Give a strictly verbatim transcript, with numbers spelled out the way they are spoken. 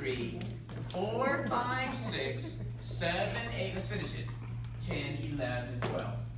three, four, five, six, seven, eight. Let's finish it. ten, eleven, twelve.